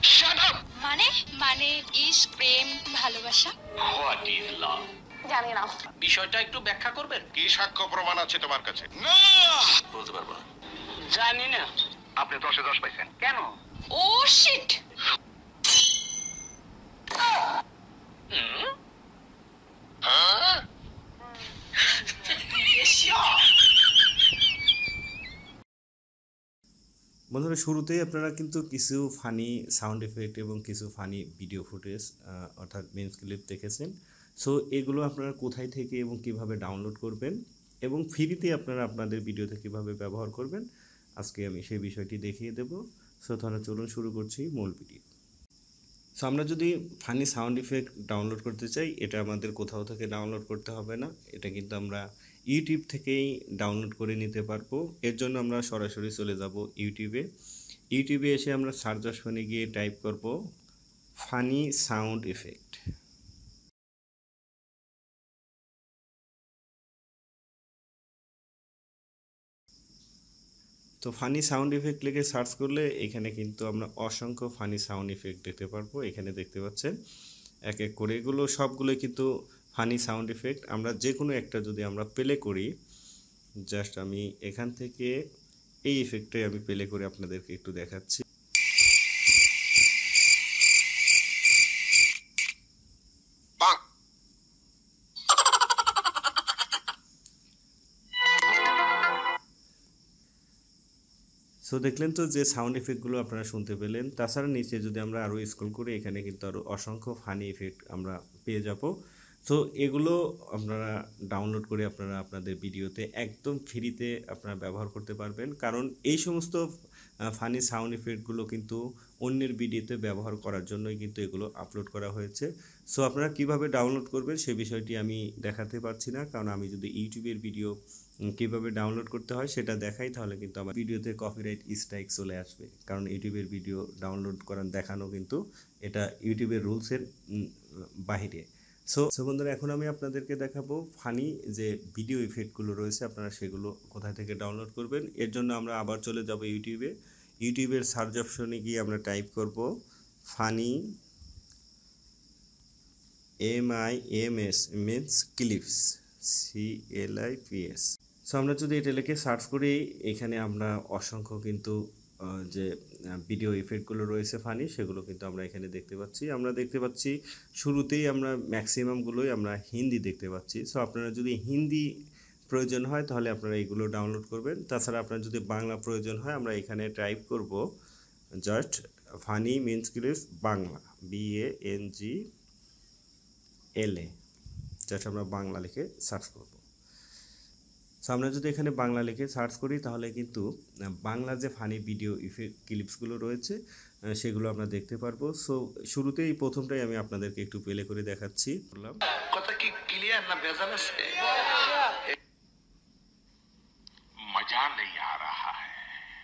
Shut up! মানে মানে ইশক প্রেম ভালোবাসা What is love? জানি না বিষয়টা একটু ব্যাখ্যা করবেন? কি সাক্ষ্য প্রমাণ আছে তোমার কাছে? না! বলতে পারবো না। জানি না। আপনি 10-এ 10 পাইছেন। কেন? ও শিট হ্যাঁ? বন্ধুরা, শুরুতেই আপনারা কিন্তু কিছু ফানি সাউন্ড এফেক্ট এবং কিছু ফানি ভিডিও ফুটেজ অর্থাৎ মিমস ক্লিপ দেখেছেন। সো এগুলো আপনারা কোথায় থেকে এবং কিভাবে ডাউনলোড করবেন এবং ফ্রিতে আপনারা আপনাদের ভিডিওতে কীভাবে ব্যবহার করবেন, আজকে আমি সেই বিষয়টি দেখিয়ে দেব। সো তাহলে চলুন শুরু করছি মূল ভিডিও। সো আমরা যদি ফানি সাউন্ড ইফেক্ট ডাউনলোড করতে চাই, এটা আমাদের কোথাও থেকে ডাউনলোড করতে হবে না, এটা কিন্তু আমরা ইউটিউব থেকেই ডাউনলোড করে নিতে পারবো। এর জন্য আমরা সরাসরি চলে যাব ইউটিউবে এসে আমরা সার্চ অপশনে গিয়ে টাইপ করব ফানি সাউন্ড ইফেক্ট। তো ফানি সাউন্ড ইফেক্ট লিখে সার্চ করলে এখানে কিন্তু আমরা অসংখ্য ফানি সাউন্ড ইফেক্ট দেখতে পারবো। এখানে দেখতে পাচ্ছেন এক এক করে এগুলো সবগুলোই কিন্তু ফানি সাউন্ড ইফেক্ট। আমরা যে কোনো একটা যদি আমরা প্লে করি, জাস্ট আমি এখান থেকে এই ইফেক্টটাই আমি প্লে করে আপনাদেরকে একটু দেখাচ্ছি। সো দেখলেন তো যে সাউন্ড ইফেক্টগুলো আপনারা শুনতে পেলেন। তাছাড়া নিচে যদি আমরা আরও স্ক্রল করি, এখানে কিন্তু আরও অসংখ্য ফানি ইফেক্ট আমরা পেয়ে যাব। সো এগুলো আপনারা ডাউনলোড করে আপনারা আপনাদের ভিডিওতে একদম ফ্রিতে আপনারা ব্যবহার করতে পারবেন, কারণ এই সমস্ত ফানি সাউন্ড ইফেক্টগুলো কিন্তু অন্যের ভিডিওতে ব্যবহার করার জন্যই কিন্তু এগুলো আপলোড করা হয়েছে। সো আপনারা কিভাবে ডাউনলোড করবেন সে বিষয়টি আমি দেখাতে পারছি না, কারণ আমি যদি ইউটিউবের ভিডিও কীভাবে ডাউনলোড করতে হয় সেটা দেখাই, তাহলে কিন্তু আমার ভিডিওতে কপিরাইট স্ট্রাইক চলে আসবে, কারণ ইউটিউবের ভিডিও ডাউনলোড করার দেখানো কিন্তু এটা ইউটিউবের রুলসের বাহিরে। সো বন্ধুরা, এখন আমি আপনাদেরকে দেখাবো ফানি যে ভিডিও ইফেক্টগুলো রয়েছে আপনারা সেগুলো কোথায় থেকে ডাউনলোড করবেন। এর জন্য আমরা আবার চলে যাব ইউটিউবের সার্চ অপশনে গিয়ে আমরা টাইপ করব funny MIMS memes clips CLIPS। So আমরা যদি এটা লিখে সার্চ করি, এখানে আমরা অসংখ্য কিন্তু যে ভিডিও ইফেক্টগুলো রয়েছে ফানি, সেগুলো কিন্তু আমরা এখানে দেখতে পাচ্ছি। আমরা দেখতে পাচ্ছি শুরুতেই আমরা ম্যাক্সিমামগুলোই আমরা হিন্দি দেখতে পাচ্ছি। সো আপনারা যদি হিন্দি প্রয়োজন হয় তাহলে আপনারা এইগুলো ডাউনলোড করবেন। তাছাড়া আপনার যদি বাংলা প্রয়োজন হয়, আমরা এখানে টাইপ করব just funny memes clips Bangla BANGLA, just আমরা বাংলা লিখে সার্চ করব। সো আমরা যদি এখানে বাংলা লিখে সার্চ করি তাহলে কিন্তু বাংলা যে ফানি ভিডিও ইফেক্ট ক্লিপসগুলো রয়েছে সেগুলো আমরা দেখতে পারবো। সো শুরুতেই প্রথমটাই আমি আপনাদেরকে একটু প্লে করে দেখাচ্ছি। কথা কি ক্লিয়ার না ভেজাল আছে? মজা নেই আ রাহা হ্যায়।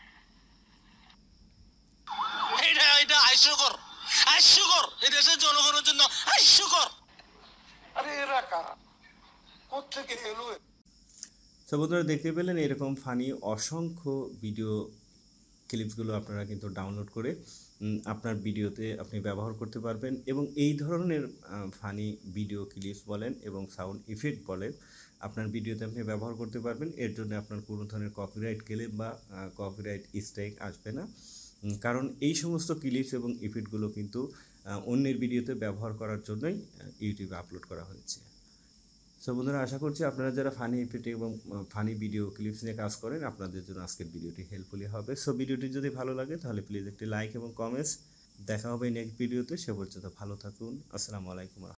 এটা হাস্যকর এই দেশের জনগণের জন্য হাস্যকর। আরে এরা কারা? কোত্থেকে এলো? সো বন্ধুরা, দেখতে পেলেন এরকম ফানি অসংখ্য ভিডিও ক্লিপসগুলো আপনারা কিন্তু ডাউনলোড করে আপনার ভিডিওতে আপনি ব্যবহার করতে পারবেন, এবং এই ধরনের ফানি ভিডিও ক্লিপস বলেন এবং সাউন্ড ইফেক্ট বলেন আপনার ভিডিওতে আপনি ব্যবহার করতে পারবেন। এর জন্য আপনার কোনো ধরনের কপিরাইট ক্লেম বা কপিরাইট স্ট্রাইক আসবে না, কারণ এই সমস্ত ক্লিপস এবং ইফেক্টগুলো কিন্তু অন্যের ভিডিওতে ব্যবহার করার জন্যই ইউটিউবে আপলোড করা হয়েছে। সো বন্ধুরা, আশা করছি আপনারা যারা ফানি ইফেক্ট এবং ফানি ভিডিও ক্লিপস নিয়ে কাজ করেন আপনাদের জন্য আজকের ভিডিওটি হেল্পফুলি হবে। সো ভিডিওটি যদি ভালো লাগে তাহলে প্লিজ একটি লাইক এবং কমেন্টস। দেখা হবে নেক্সট ভিডিওতে। সে পর্যন্ত ভালো থাকুন। আসসালামু আলাইকুম।